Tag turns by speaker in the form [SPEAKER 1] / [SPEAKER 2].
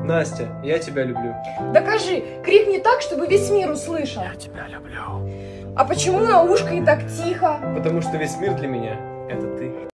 [SPEAKER 1] Настя, я тебя люблю.
[SPEAKER 2] Докажи, крикни так, чтобы весь мир услышал.
[SPEAKER 1] Я тебя люблю.
[SPEAKER 2] А почему на ушко и так тихо?
[SPEAKER 1] Потому что весь мир для меня — это ты.